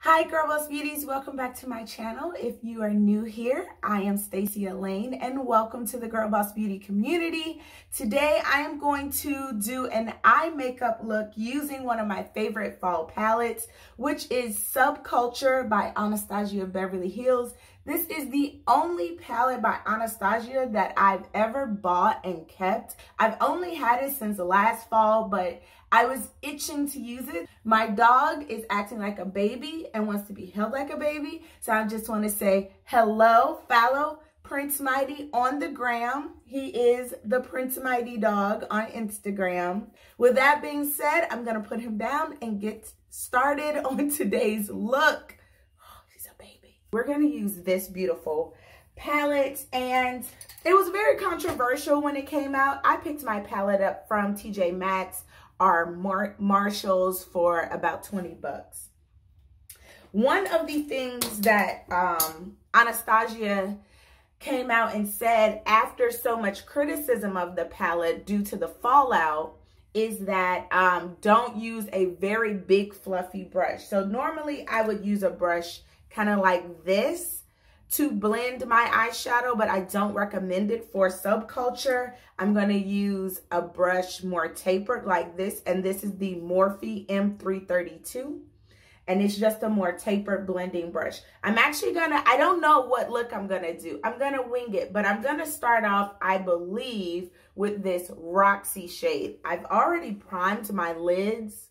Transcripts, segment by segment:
Hi Girl Boss Beauties, welcome back to my channel. If you are new here, I am Stacey Elaine and welcome to the Girl Boss Beauty community. Today I am going to do an eye makeup look using one of my favorite fall palettes, which is Subculture by Anastasia Beverly Hills. This is the only palette by Anastasia that I've ever bought and kept. I've only had it since last fall, but I was itching to use it. My dog is acting like a baby and wants to be held like a baby. So I just want to say hello, follow Prince Mighty on the gram. He is the Prince Mighty dog on Instagram. With that being said, I'm going to put him down and get started on today's look. Oh, he's a baby. We're going to use this beautiful palette, and it was very controversial when it came out. I picked my palette up from TJ Maxx or Marshalls for about 20 bucks. One of the things that Anastasia came out and said after so much criticism of the palette due to the fallout is that don't use a very big fluffy brush. So normally I would use a brush kind of like this to blend my eyeshadow, but I don't recommend it for Subculture. I'm going to use a brush more tapered like this, and this is the Morphe M332, and it's just a more tapered blending brush. I'm actually gonna, I don't know what look I'm gonna do. I'm gonna wing it, but I'm gonna start off, I believe, with this Roxy shade. I've already primed my lids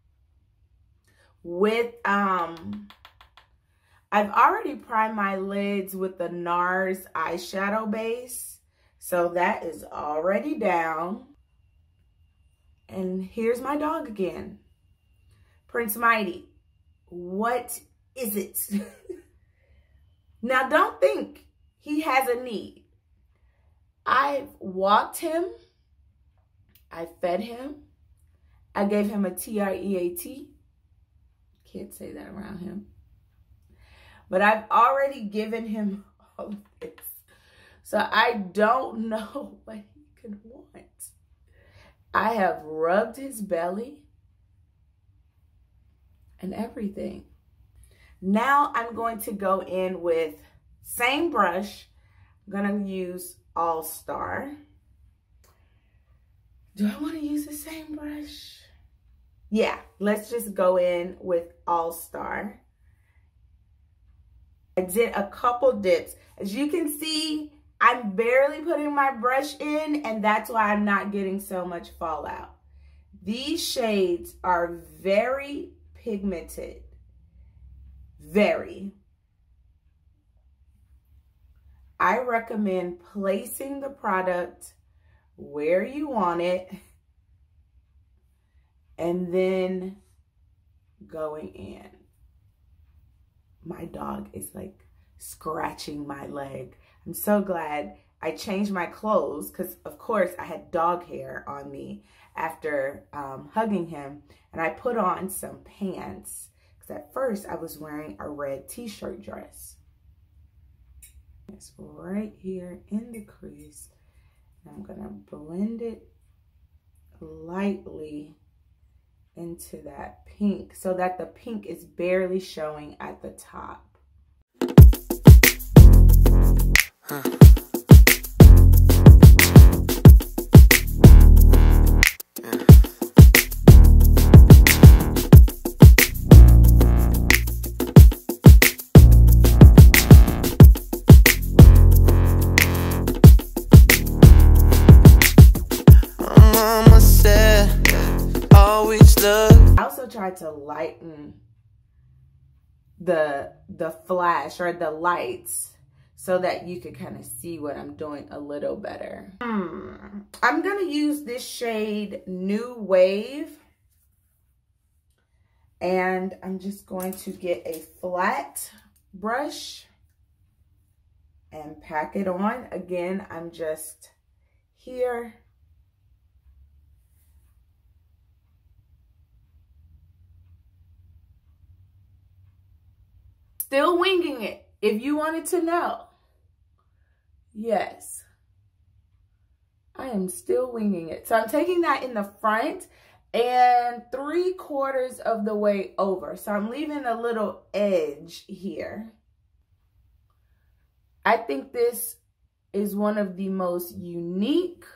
with, I've already primed my lids with the NARS eyeshadow base. So that is already down. And here's my dog again. Prince Mighty, what is it? Now don't think he has a need. I've walked him. I fed him. I gave him a TREAT. Can't say that around him. But I've already given him all of this. So I don't know what he could want. I have rubbed his belly and everything. Now I'm going to go in with same brush. I'm going to use All Star. Do I want to use the same brush? Yeah, let's just go in with All Star. I did a couple dips. As you can see, I'm barely putting my brush in, and that's why I'm not getting so much fallout. These shades are very pigmented. Very. I recommend placing the product where you want it and then going in. My dog is like scratching my leg. I'm so glad I changed my clothes because, of course, I had dog hair on me after hugging him. And I put on some pants because at first I was wearing a red t-shirt dress. It's right here in the crease. I'm going to blend it lightly into that pink so that the pink is barely showing at the top. I also tried to lighten the flash or the lights so that you could kind of see what I'm doing a little better. I'm going to use this shade New Wave, and I'm just going to get a flat brush and pack it on. Again, I'm just here. Still winging it, if you wanted to know. Yes, I am still winging it. So I'm taking that in the front and 3/4 of the way over. So I'm leaving a little edge here. I think this is one of the most unique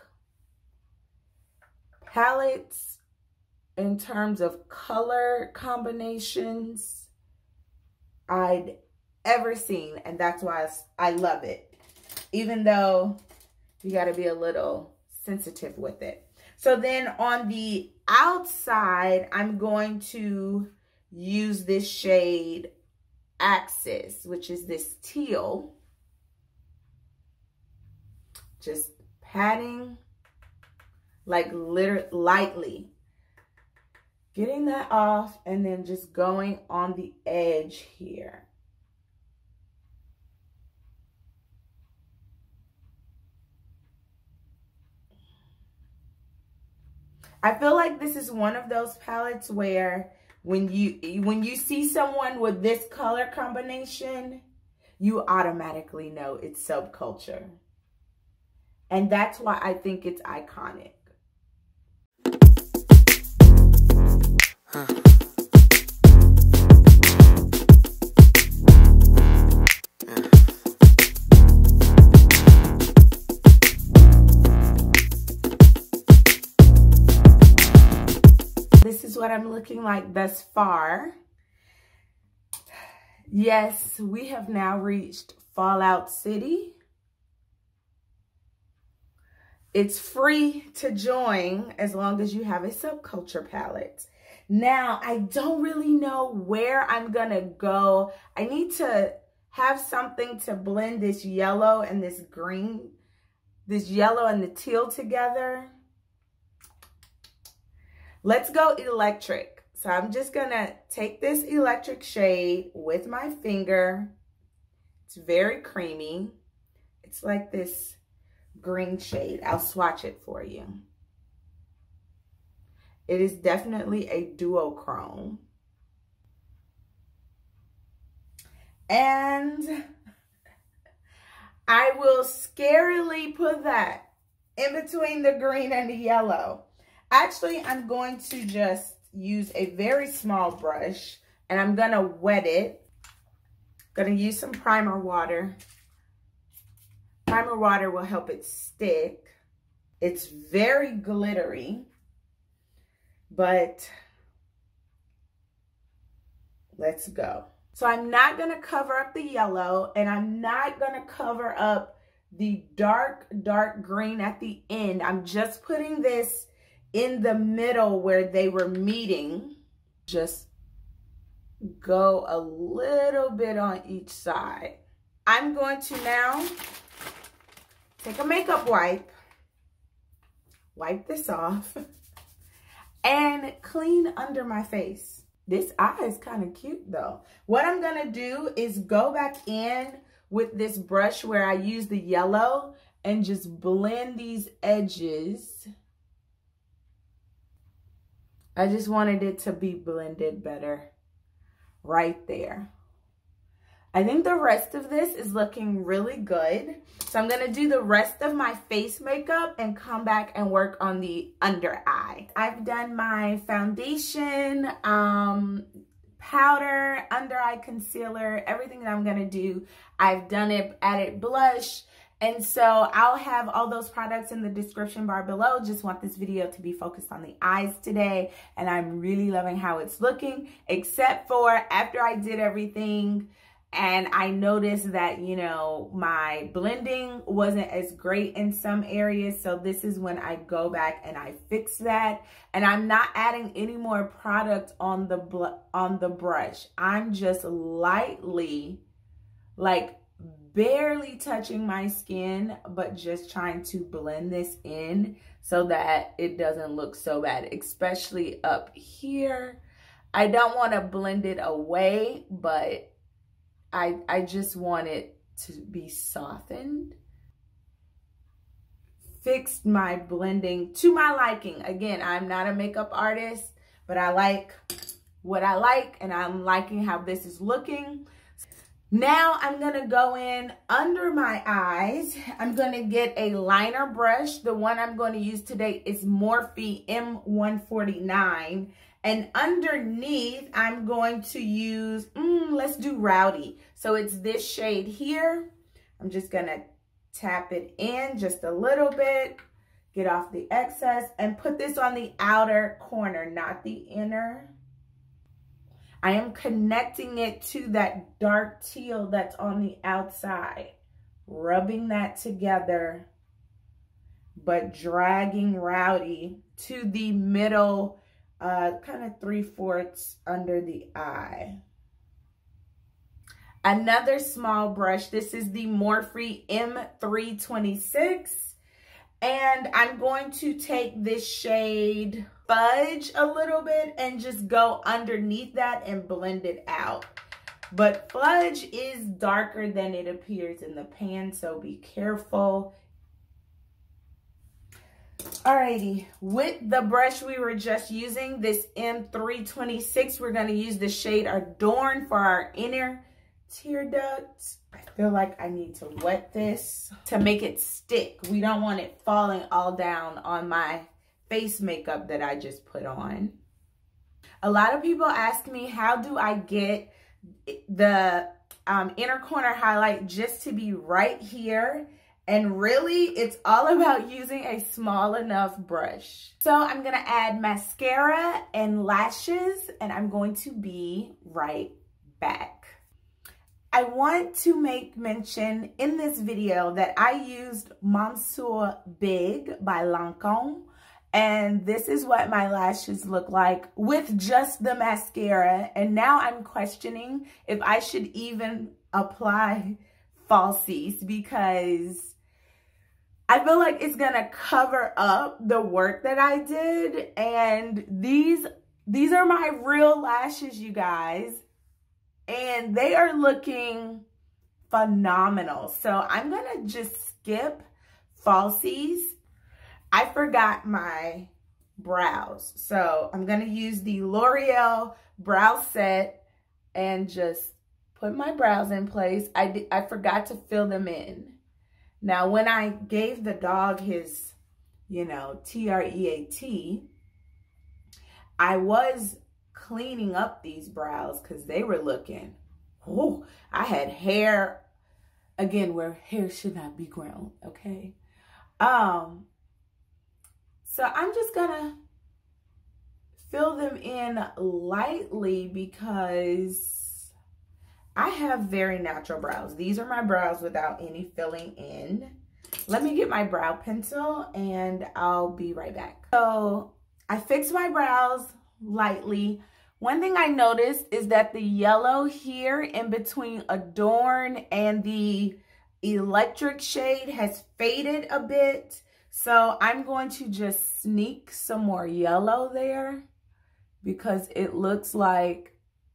palettes in terms of color combinations I'd ever seen, and that's why I love it, even though you got to be a little sensitive with it. So then on the outside, I'm going to use this shade Axis, which is this teal. Just patting, like lightly. Getting that off and then just going on the edge here. I feel like this is one of those palettes where when you see someone with this color combination, you automatically know it's subculture. And that's why I think it's iconic. This is what I'm looking like thus far. Yes, we have now reached Fallout City. It's free to join as long as you have a subculture palette. Now, I don't really know where I'm gonna go. I need to have something to blend this yellow and this green, this yellow and the teal together. Let's go electric. So I'm just gonna take this electric shade with my finger. It's very creamy. It's like this green shade. I'll swatch it for you. It is definitely a duochrome. And I will scarily put that in between the green and the yellow. Actually, I'm going to just use a very small brush and I'm gonna wet it. Gonna use some primer water. Primer water will help it stick. It's very glittery, but let's go. So I'm not gonna cover up the yellow and I'm not gonna cover up the dark green at the end. I'm just putting this in the middle where they were meeting. Just go a little bit on each side. I'm going to now take a makeup wipe, wipe this off, and clean under my face. This eye is kind of cute though. What I'm gonna do is go back in with this brush where I use the yellow and just blend these edges. I just wanted it to be blended better right there. I think the rest of this is looking really good. So I'm gonna do the rest of my face makeup and come back and work on the under eye. I've done my foundation, powder, under eye concealer, everything that I'm gonna do. I've done it, added blush. And so I'll have all those products in the description bar below. Just want this video to be focused on the eyes today. And I'm really loving how it's looking, except for after I did everything and I noticed that, you know, my blending wasn't as great in some areas. So this is when I go back and I fix that. And I'm not adding any more product on the brush. I'm just lightly, like barely touching my skin, but just trying to blend this in so that it doesn't look so bad, especially up here. I don't want to blend it away, but I just want it to be softened. Fixed my blending to my liking. Again, I'm not a makeup artist, but I like what I like and I'm liking how this is looking. Now I'm gonna go in under my eyes. I'm gonna get a liner brush. The one I'm going to use today is Morphe M149. And underneath, I'm going to use, let's do Rowdy. So it's this shade here. I'm just gonna tap it in just a little bit, get off the excess, and put this on the outer corner, not the inner. I am connecting it to that dark teal that's on the outside, rubbing that together, but dragging Rowdy to the middle, kind of 3/4 under the eye. Another small brush, this is the Morphe M326, and I'm going to take this shade Fudge a little bit and just go underneath that and blend it out. But Fudge is darker than it appears in the pan, so be careful. Alrighty, with the brush we were just using, this M326, we're gonna use the shade Adorn for our inner tear ducts. I feel like I need to wet this to make it stick. We don't want it falling all down on my face makeup that I just put on. A lot of people ask me, how do I get the inner corner highlight just to be right here? And really, it's all about using a small enough brush. So I'm gonna add mascara and lashes, and I'm going to be right back. I want to make mention in this video that I used Monsieur Big by Lancome. And this is what my lashes look like with just the mascara. And now I'm questioning if I should even apply falsies, because I feel like it's gonna cover up the work that I did. And these are my real lashes, you guys. And they are looking phenomenal. So I'm gonna just skip falsies. I forgot my brows. So I'm gonna use the L'Oreal brow set and just put my brows in place. I forgot to fill them in. Now, when I gave the dog his, TREAT, I was cleaning up these brows because they were looking, oh, I had hair, again, where hair should not be grown, okay? So I'm just gonna fill them in lightly because I have very natural brows. These are my brows without any filling in. Let me get my brow pencil and I'll be right back. So I fixed my brows lightly. One thing I noticed is that the yellow here in between Adorn and the electric shade has faded a bit. So I'm going to just sneak some more yellow there because it looks like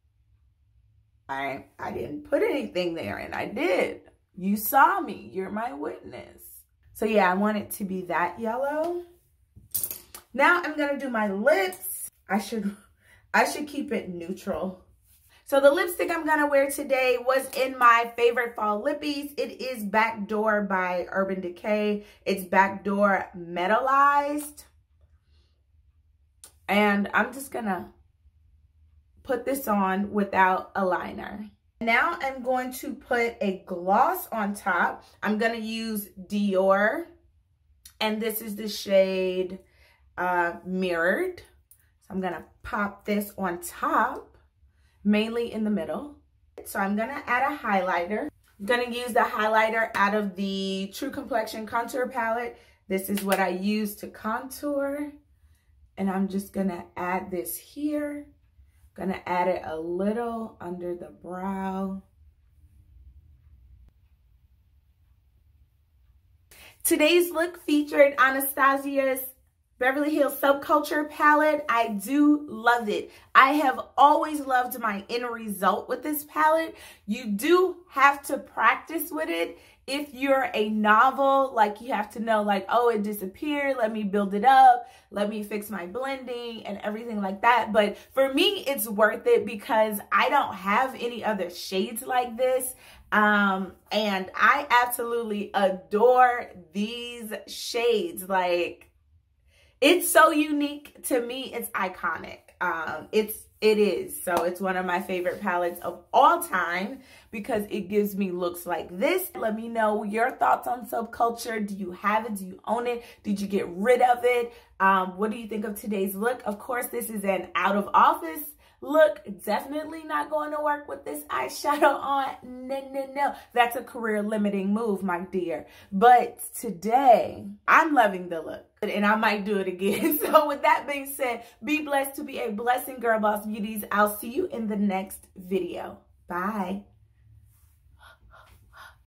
I didn't put anything there, and I did. You saw me, you're my witness. So yeah, I want it to be that yellow. Now I'm gonna do my lips. I should keep it neutral. So the lipstick I'm gonna wear today was in my favorite fall lippies. It is Backdoor by Urban Decay. It's Backdoor Metallized. And I'm just gonna put this on without a liner. Now I'm going to put a gloss on top. I'm gonna use Dior, and this is the shade Mirrored. So I'm gonna pop this on top, mainly in the middle. So I'm gonna add a highlighter. I'm gonna use the highlighter out of the True Complexion contour palette. This is what I use to contour. And I'm just gonna add this here. Gonna add it a little under the brow. Today's look featured Anastasia's Beverly Hills Subculture palette. I do love it. I have always loved my end result with this palette. You do have to practice with it. If you're a novel, like you have to know like, oh, it disappeared, let me build it up, let me fix my blending and everything like that. But for me, it's worth it because I don't have any other shades like this. And I absolutely adore these shades. Like, it's so unique to me. It's iconic. It is. So it's one of my favorite palettes of all time because it gives me looks like this. Let me know your thoughts on Subculture. Do you have it? Do you own it? Did you get rid of it? What do you think of today's look? Of course, this is an out of office look. Definitely not going to work with this eyeshadow on. No. That's a career limiting move, my dear. But today, I'm loving the look. And I might do it again. So with that being said, be blessed to be a blessing, Girl Boss Beauties. I'll see you in the next video. Bye.